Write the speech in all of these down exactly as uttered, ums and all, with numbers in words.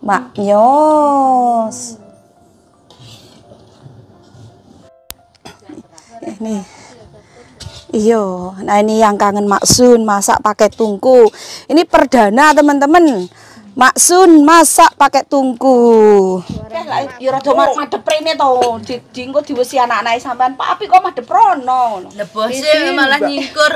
Maknyos. Ini. Iyo, nah ini yang kangen Maksun masak pakai tungku. Ini perdana teman-teman. Maksun masak pakai tungku. Ya rada madhep rene to. Di engko diwesi anak-anake sampean. Pak Api kok madhep rono. Lah bose malah nyingkur.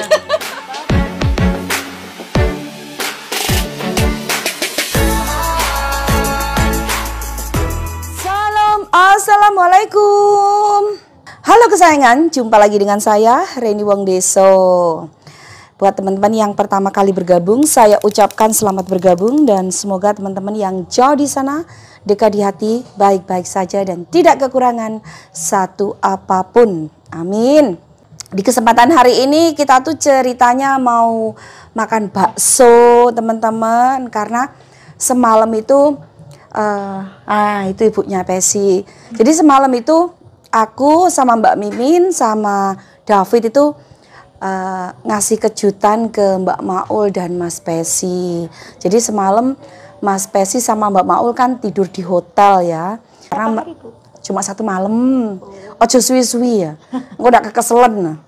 Salam, assalamualaikum. Halo kesayangan, jumpa lagi dengan saya Reni Wong Deso. Buat teman-teman yang pertama kali bergabung, saya ucapkan selamat bergabung dan semoga teman-teman yang jauh di sana, dekat di hati, baik-baik saja dan tidak kekurangan satu apapun. Amin. Di kesempatan hari ini kita tuh ceritanya mau makan bakso teman-teman, karena semalam itu uh, ah itu ibunya Pesi. Jadi semalam itu aku sama Mbak Mimin sama David itu uh, ngasih kejutan ke Mbak Maul dan Mas Pesi. Jadi semalam Mas Pesi sama Mbak Maul kan tidur di hotel ya. Karena cuma satu malam. Ojo suwi-suwi ya. Engko udah kekeselan.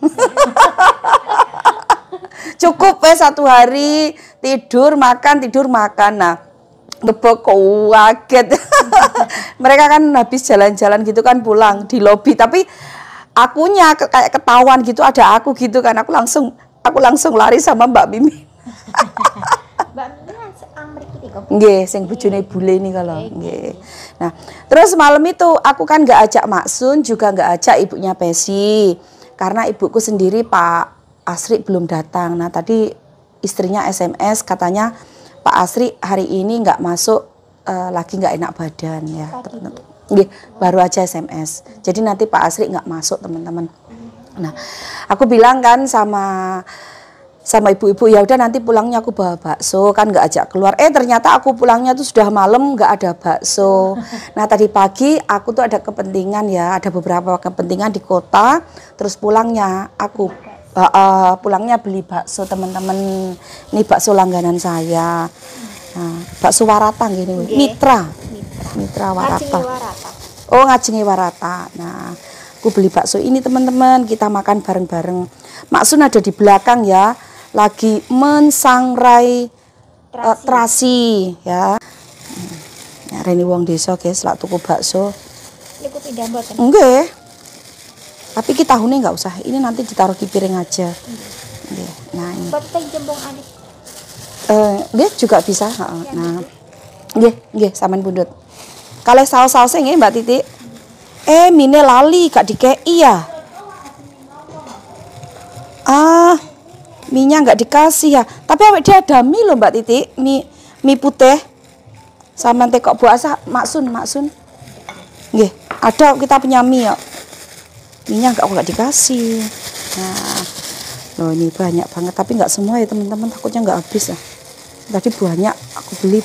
Cukup ya satu hari tidur makan tidur makan. Nah, Bebek kaget. Mereka kan habis jalan-jalan gitu kan pulang di lobi, tapi akunya ke, kayak ketahuan gitu ada aku gitu kan, aku langsung aku langsung lari sama Mbak Mimi. Mbak Mimi amrik iki kok. Nggih, sing bojone bule ini kalau nggih. Nah, terus malam itu aku kan nggak ajak Maksun, juga nggak ajak ibunya Pesi. Karena ibuku sendiri Pak Asri belum datang. Nah, tadi istrinya S M S katanya Pak Asri hari ini nggak masuk, uh, lagi nggak enak badan ya teman-teman. Nggih, baru aja S M S. Jadi nanti Pak Asri nggak masuk teman-teman. Nah, aku bilang kan sama sama ibu-ibu, ya udah nanti pulangnya aku bawa bakso, kan nggak ajak keluar. Eh ternyata aku pulangnya tuh sudah malam nggak ada bakso. Nah tadi pagi aku tuh ada kepentingan ya, ada beberapa kepentingan di kota. Terus pulangnya aku uh, uh, pulangnya beli bakso teman-teman. Ini bakso langganan saya. Nah, bakso Warata gini, Mitra. Mitra Warata. Oh, Ngajengi Warata. Nah, aku beli bakso ini teman-teman, kita makan bareng-bareng. Maksun ada di belakang ya, lagi mensangrai terasi, uh, terasi ya. Ya Reni Wong Deso guys, lak tuku bakso. Niku pindah mboten. Nggih. Tapi kita tahunnya nggak usah, ini nanti ditaruh di piring aja. Nggih. Nah, ini. Buat teh jembung adik. Eh, nggih juga bisa, heeh. Nah. Nggih, nggih sampean pundhut. Kalih saos-saose nggih Mbak Titi. Eh, mine lali gak dikei ya. Ah, minyak nggak dikasih ya. Tapi awake dia ada mie loh Mbak Titi, mie mie putih. Sama teh kok buasa Maksun, Maksun. Nggih, ada kita punya mie ya. Minyak nggak nggak dikasih. Nah, loh ini banyak banget tapi nggak semua ya teman-teman, takutnya nggak habis ya. Tadi banyak aku beli.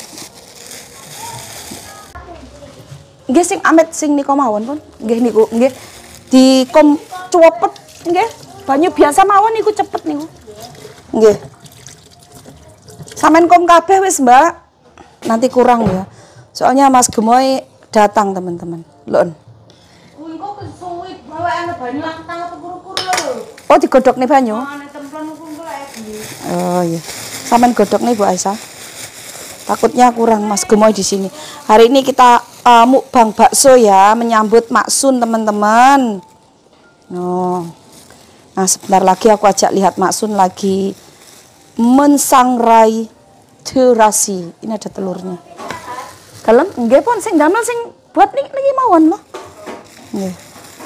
Nggih sing amet sing niku mawon pun. Nggih niku, nggih. Di kom cuwepet nggih. Banyu biasa mawon niku cepet niku. Nggih. Sampeyan kom kabeh wis, Mbak. Nanti kurang ya. Soalnya Mas Gemoy datang, teman-teman. Lho. Engko kesuwit bawa ana banyu langtang apa kuru-kuru lho. Oh, digodhog nih banyu. Ana templon ku lek. Oh iya. Sampeyan godhog nih Bu Aisyah. Takutnya kurang Mas Gemoy di sini. Hari ini kita uh, mukbang bakso ya, menyambut Maksun teman-teman. Oh. Nah, sebentar lagi aku ajak lihat Maksun lagi mensangrai terasi. Ini ada telurnya. Kalem nggih pun sing damel sing buat niki niki mawon loh. Nggih.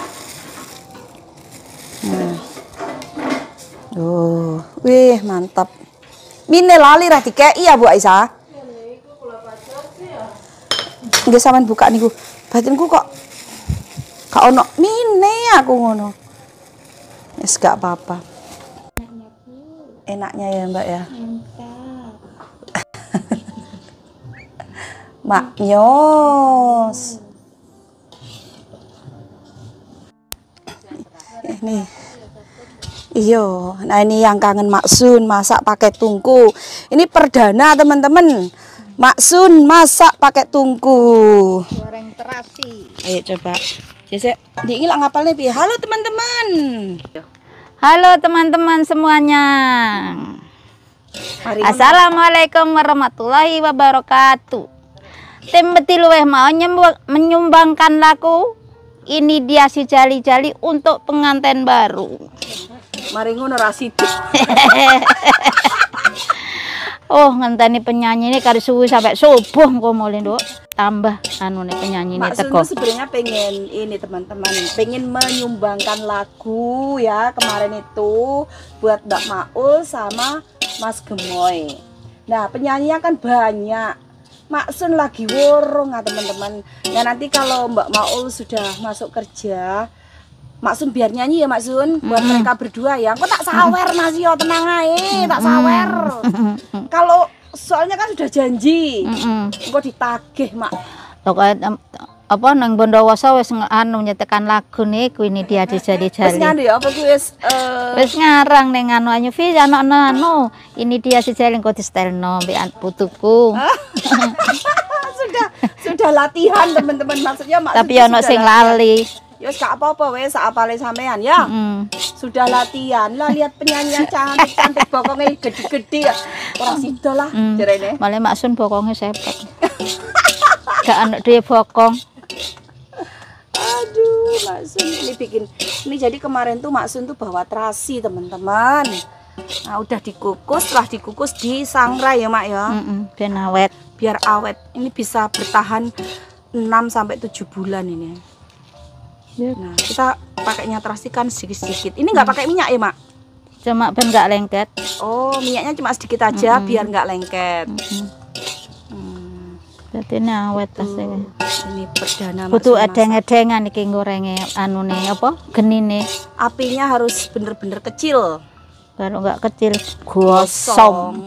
Nah. Oh, wih mantap. Mine lali ra dikeki ya Bu Aisyah. Nggih sampean buka niku. Batinku kok gak ono mine aku ngono. Wis gak apa-apa. Enaknya Bu. Enaknya ya Mbak ya. Mantap. Maknyos. Ini. Iyo, nah ini yang kangen Maksun masak pakai tungku. Ini perdana teman-teman. Maksun masak pakai tungku. Goreng terasi. Ayo coba. Jese, di ilang ngapalnya piye? Halo teman-teman. Halo teman-teman semuanya. Mari Assalamualaikum warahmatullahi wabarakatuh. Tim Betiluweh mau menyumbangkan laku. Ini dia si jali-jali untuk pengantin baru. mari ngono Rasidu. Oh, ngenteni penyanyi ini kari suwi sampai subuh kok mulai Nduk. Tambah anu nih penyanyi ini teko. Maksudnya sebenarnya pengen ini teman-teman, pengen menyumbangkan lagu ya kemarin itu buat Mbak Maul sama Mas Gemoy. Nah, penyanyinya kan banyak. Maksun lagi worong ah teman-teman. Nah, nanti kalau Mbak Maul sudah masuk kerja, Maksun biar nyanyi ya Maksun buat mm. mereka berdua ya. Kok tak sawer Mas yo, tenang ae, tak sawer. Kalau soalnya kan sudah janji. Mm -mm. Kok ditagih Mak. Pokoknya apa nang Bondowoso wis anu nyetekan lagu niku ini dia dijadi jali. Wis nganu ya apa kuwi wis uh... wis ngarang ning anu Anyu Vi ana anu ini dia si jali kok distelno mbek putuku. sudah sudah latihan teman-teman maksudnya Mak. Tapi ono sing lali. Ya wis gak apa-apa wis sak apale sampean ya. Mm. Sudah latihan. Lah lihat penyanyi cantik-cantik bokongnya gede-gede ya. Ora sida lah mm. jarene. Malah Maksun bokongnya sepet. Gak anak dia bokong. Aduh, Maksun ini bikin ini jadi kemarin tuh Maksun tuh bawa terasi teman-teman. Nah, udah dikukus, setelah dikukus disangrai ya Mak ya. Mm -mm, biar awet. Biar awet. Ini bisa bertahan enam sampai tujuh bulan ini. Nah, kita pakainya terasi kan sedikit-sedikit. Ini nggak pakai minyak ya, Mak? Cuma ben nggak lengket. Oh, minyaknya cuma sedikit aja mm -hmm. biar nggak lengket. Mm -hmm. hmm. Berarti ini awet tas ini. Ini perdana butuh edeng-edengan iki gorengnya anu nih apa? Genine. Apinya harus bener-bener kecil. Kalau nggak kecil gosong.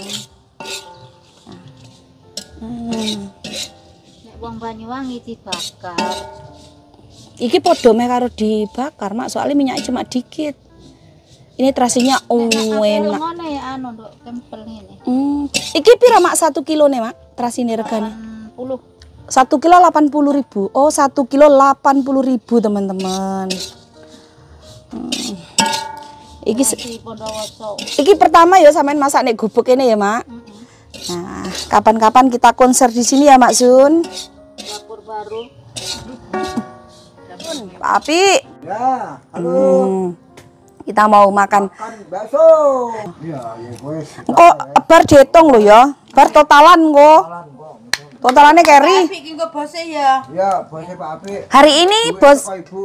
Hmm. Nek wong Banyuwangi dibakar. Iki podo meh karo dibakar Mak, soalnya minyaknya cuma dikit. Ini terasinya enak. Ngono ya anu Nduk, kempel ngene. Hmm. Iki pira Mak satu kilo nih Mak? Terasine regane? delapan puluh. satu kilo delapan puluh ribu. Oh, satu kilo delapan puluh ribu teman-teman. Hmm. Iki iki pertama ya sampean masak nek gubuk ini ya Mak. Mm -hmm. Nah, kapan-kapan kita konser di sini ya Mak Sun. Dapur baru. Pak Api. Ya, halo. Hmm. Kita mau makan. Makan bakso. Iya, ya wes. Engko bar diitung lho ya. Bar totalan engko. Totalannya keri. Api iki engko bose ya. Iya, bosnya Pak Api. Hari ini bos. Ibu.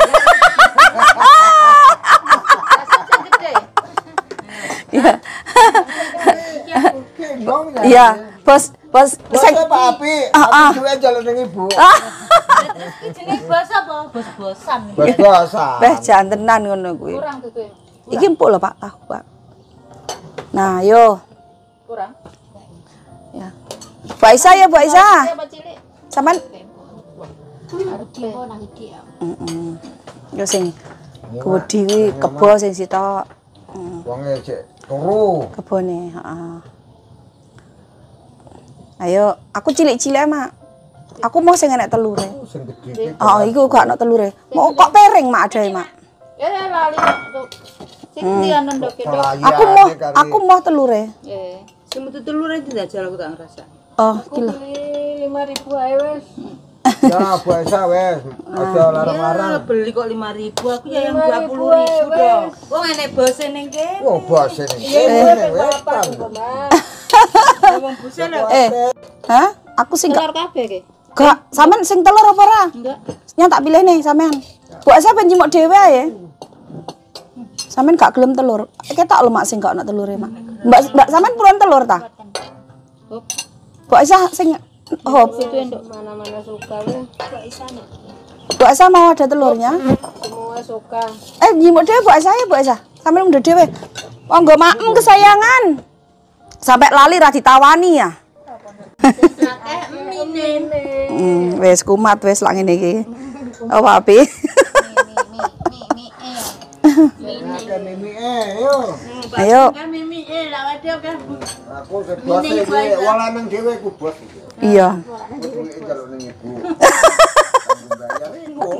Iya. Iya, bos bos Bosnya Pak Api. Ah, Duwe jalan ning Ibu. Jenenge bos apa? Bos-bosan. Bos-bosan. Beh jantenan ngono kuwi. Kurang tuh. Iki empuk lho Pak, tahu Pak. Nah, yo. Kurang. Ya. Bu Aisyah ya, Bu Aisyah. Sampean Arep kebo nang iki ya. Heeh. Yo sing gede kuwi kebo sing sitok. Wonge cek turu. Kebone, heeh. Ayo, aku cilik-cilik Mak. Aku mau sing enek telure. Sing gede. Oh, iku gak enek telure. Mau kok piring Mak adae Mak. Ya lali tuh. Sing ndi anu Nduk itu. Aku mau aku mau telure. Eh, Sing metu telur iki njajal aku tak ngrasa. Oh, kilo. lima ribu ae wis. Ya, Bu Aisyah wes. Aja larang-larang. Beli kok lima ribu, aku ya yang dua puluh ribu dong. Wong enek bose ning kene. Wah, bosnya ning Iya, kene wes. Wong bose lho. Eh, hah? Aku sing gak Telur kabeh iki. gak sampean sing telur apa ora? Enggak. Nya tak pilih nih sampean. Bu Aisyah ben nyimok dhewe ae. Sampean gak gelem telur. Ketok lho Mak sing gak ana telure Mak. Mbak Mbak sampean purun telur ta? Hop. Bu Aisyah sing hop. Itu Nduk. Mana-mana suka weh. Bu Aisyah mau ada telurnya? Semua suka. Eh nyimok dhewe Bu Aisyah ya Bu Aisyah. Sampean udah dhewe. Monggo maem kesayangan. Sampai lali ra ditawani ya. Akeh mine. Hmm, wes kumat wes lak ngene iki. Apa api? Mi mi mi mi. Makan mimi eh, yo. Ayo. Kan mimi Eh, lak ada kan. Aku bos iki wong lanang dhewe ku bos iki. Iya. Kudu njaluk ning ibu. Bayar iku.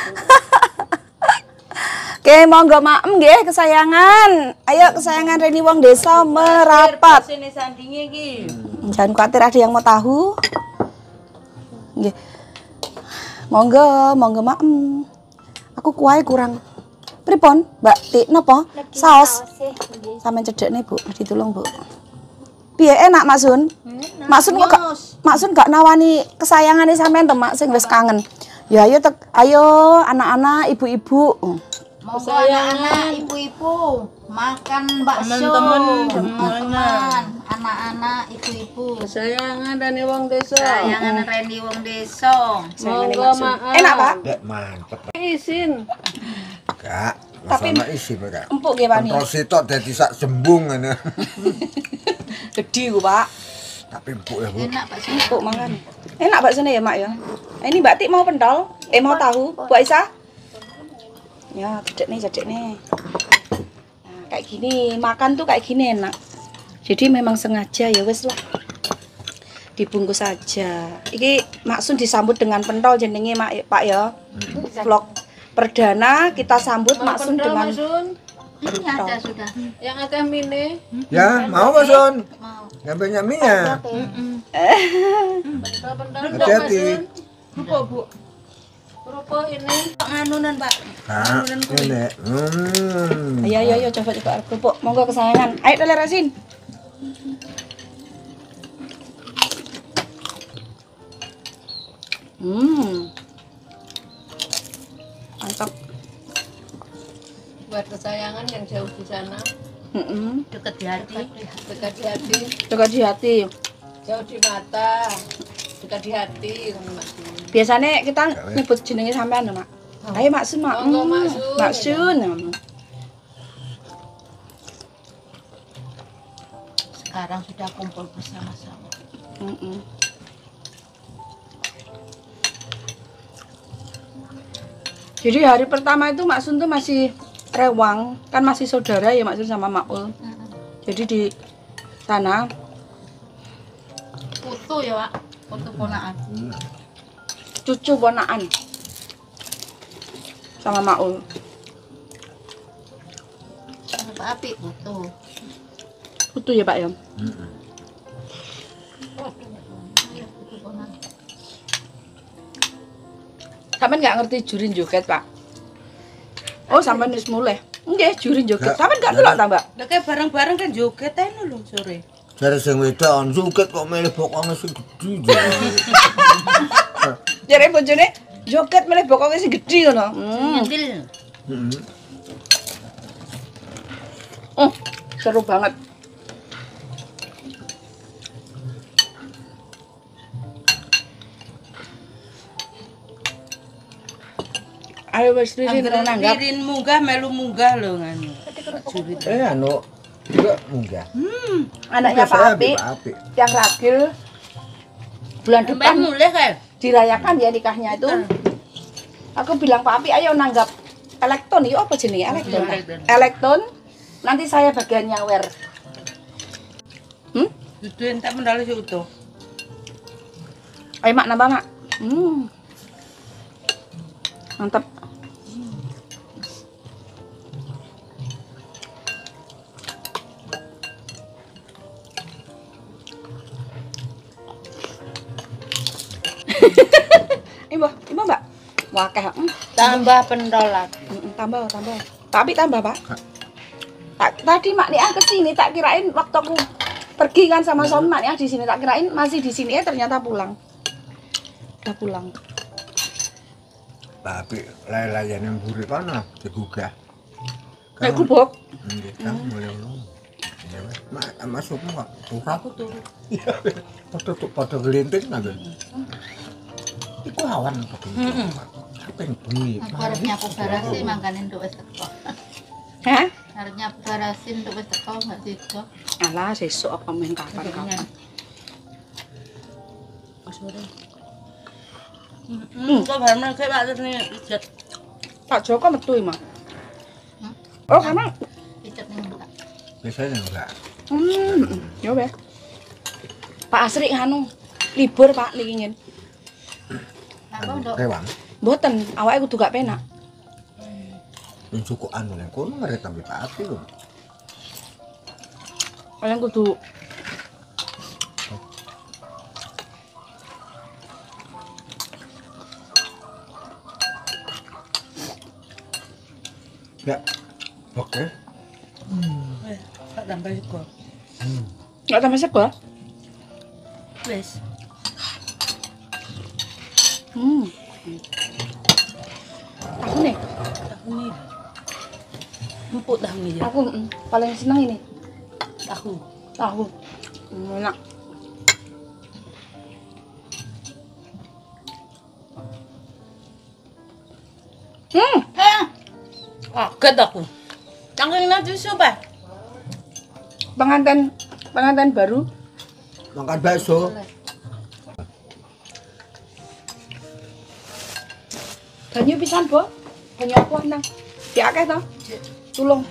Oke, monggo maem nggih kesayangan. Ayo kesayangan Reni wong desa merapat. Sini sandinge iki. Jangan khawatir ada yang mau tahu. Nggih. Monggo, monggo maem. Aku kuahe kurang. Pripun, Mbak Tik? Napa? Saos. Sampeyan cedekne, Bu. Ditulung, Bu. Piye enak, Mak Sun? Mak Sun kok gak Mak Sun gak nawani kesayangane sampean to, Mak, sing wis kangen. Ya ayo tek, ayo anak-anak, ibu-ibu. Monggo anak-anak, ibu-ibu makan bakso. Teman-teman, Teman-teman, anak-anak, ibu-ibu. Kesayangan Reni wong desa. Sayangan Reni wong desa. Monggo maaf. Enak, Pak? Dek mantep. Izin. Gak, Tapi- masalah isi Pak. Empuk nggih, Pak. Kontrol sitok dadi sak jembung ngene. Gede ku, Pak. Tapi empuk ya, Bu. Enak bakso. Empuk mangan. Enak baksone ya, Mak ya. Nah, ini Mbak Tik mau pentol? Eh mau tahu? Bu Aisyah? Ya, cedek nih, cedek nih. Nah, kayak gini, makan tuh kayak gini enak. Jadi memang sengaja ya wes lah. Dibungkus saja. Iki Maksun disambut dengan pentol jenenge Mak Pak ya. Vlog perdana kita sambut Maksun dengan Sun. Ini ada sudah. Yang akeh mine. Ya, mau Mas Son. Mau. Ngambilnya mie ya. Bentar-bentar. Hati-hati. Apa, Bu? Rupa ini nganunan, Pak. Kak, ini. Hmm. Ayo ayo ayo coba coba kerupuk. Monggo kesayangan. Ayo Tele Resin. Hmm. Mantap. Buat kesayangan yang jauh di sana, Mm-mm. Dekat di hati. dekat di hati, Dekat di hati. jauh di mata, dekat di hati, ngono Mas. Biasanya kita nyebut jenenge sampean lho, Mak. Ayo Maksun, Mak. Monggo, Hmm, Maksun. Maksun. Sekarang sudah kumpul bersama-sama. Mm-mm. Jadi hari pertama itu Maksun tuh masih rewang, kan masih saudara ya Maksun sama Makul. Jadi di sana Foto ya, Pak. Foto ponakan. cucu ponakan sama Makul. Apa api foto. Utuh ya Pak ya. Foto ponakan. Sampean nggak ngerti jurin joget Pak? Oh sampean wis mulai. Nggih, jurin joget. Nggak. Sampean nggak delok ta Mbak? Lah kayak bareng-bareng kan joget ae lho sore. Dari sing wedok suket kok milih bokonge sing gedhi. Jare bojone joget milih bokonge sing gedhi ngono. Hmm. Nyentil. Heeh. Oh, seru banget. Ayo wis ririn Anggere nanggap. ririn munggah melu munggah lho nganu. Jurit. Eh anu juga munggah. Anaknya Pak Saya Api Pak Api. yang ragil bulan Sampai depan mulai kan? dirayakan ya nikahnya itu. Aku bilang Pak Api ayo nanggap elekton itu apa jenenge elekton? Elekton. Elekton. Nanti saya bagian nyawer. Hmm? Dudu entek mendale sik utuh. Ayo Mak nambah Mak. Hmm. Mantap. Ibu, ibu Mbak. Wakeh. Hmm. Tambah pentol lagi. Mm, tambah, tambah. Tapi tambah, Pak. Tak, tadi Mak Nia ke sini tak kirain waktu aku pergi kan sama suami Mak Nia di sini tak kirain masih di sini eh ternyata pulang. Udah pulang. Tapi lay-layan yang buri kono digugah. Nek gubuk. Nggih, kan mulai ulung. Ya wes, mak masuk kok. Ora Aku turu. padha padha glinting nggih. Iku awan kok. Kaping bengi. Aku harus nyapu garasi mangkanin untuk wis teko. Hah? Harus nyapu garasi untuk wis teko enggak sida. Alah, sesuk apa main kapan-kapan. Sore. Hmm, kok bareng kayak Pak Terni ijat. Pak Joko metu iki, Mak. Oh, karena Picet ning muka. Biasanya enggak. Hmm, yo be. Pak Asri anu libur Pak niki ngin. Rewang. Mboten, awake kudu gak penak. Yang cukup anu yang kono ngerti tapi Pak Ati lho. Kalian kudu Ya. Oke. Tak tambah sego. nggak tambah sego. Wis. Hmm. Aku nih, Tahu nih. Empuk tahu nih ya. aku mm, paling seneng ini Tahu. tahu. Hmm, enak. Hmm, Kaget aku. Cangkeng nasi supa. pengantin pengantin baru. Makan bakso. Banyu pisan, Bo. Banyu aku nang. Di akeh to? Tulung.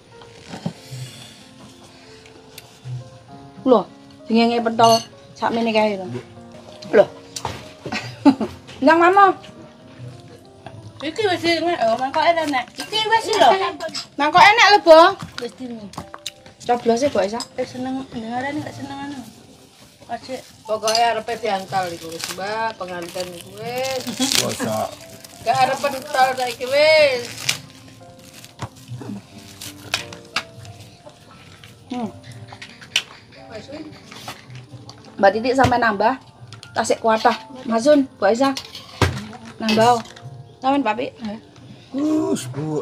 Loh, dingenge pentol sakmene kae to. Loh. Nang mama. Iki wis nek oh mangkok enak. Iki wis lho. Nang kok enak lho, Bo. Wis dini. Coblose kok isa. Eh seneng dengarane gak seneng anu. Kasih pokoknya arepe diantal iku wis Mbak, pengantin iku wis. Bosok. Gak arep pentol saiki wis. Hmm. Wis wis. Mbak Titik sampai nambah. Tasik kuatah. Masun, Mbak Isa. Nambah. Sampeyan Papi. Us, Bu.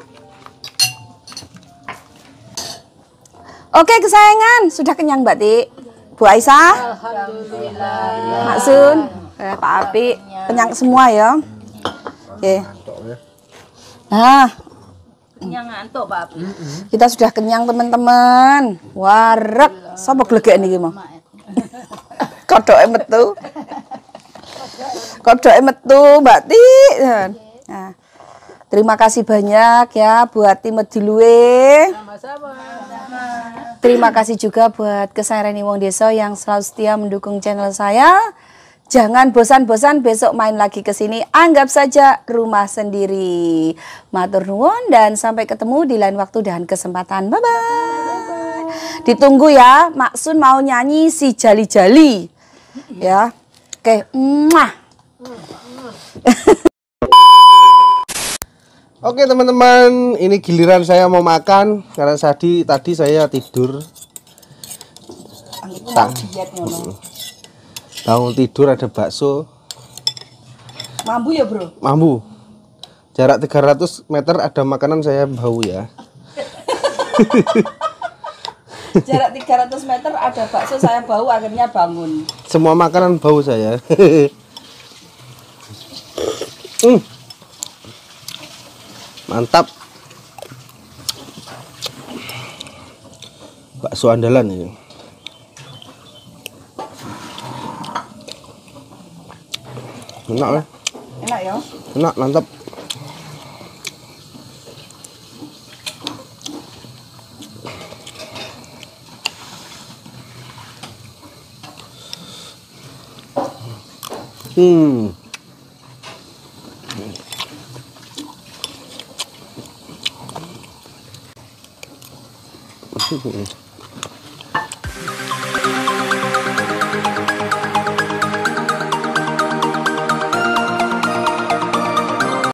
Oke kesayangan, sudah kenyang Mbak Tik. Bu Aisyah, Alhamdulillah. Mak Sun, eh, Pak Api, kenyang semua ya. Oke. Tok ya. Nah, Kenyang ngantuk, Pak. kita sudah kenyang teman-teman. Warek, sapa glegek niki mau? Kodoke metu. Kodoke metu Mbak Tik. Nah, terima kasih banyak ya buat tim Medilue. Sama-sama. Terima kasih juga buat Kesairani Wong Desa yang selalu setia mendukung channel saya. Jangan bosan-bosan besok main lagi ke sini. Anggap saja rumah sendiri. Matur nuwun dan sampai ketemu di lain waktu dan kesempatan. Bye bye. Ditunggu ya, Mak Sun mau nyanyi si jali-jali. Ya. Oke, muah. Oke teman-teman, ini giliran saya mau makan karena tadi tadi saya tidur. Tak, bangun tidur ada bakso. Mambu ya, Bro? Mambu. Jarak tiga ratus meter ada makanan saya bau ya. Jarak tiga ratus meter ada bakso saya bau akhirnya bangun. Semua makanan bau saya. hmm. Mantap. Bakso andalan ini. Enak lah. Enak ya? Enak, mantap. Hmm.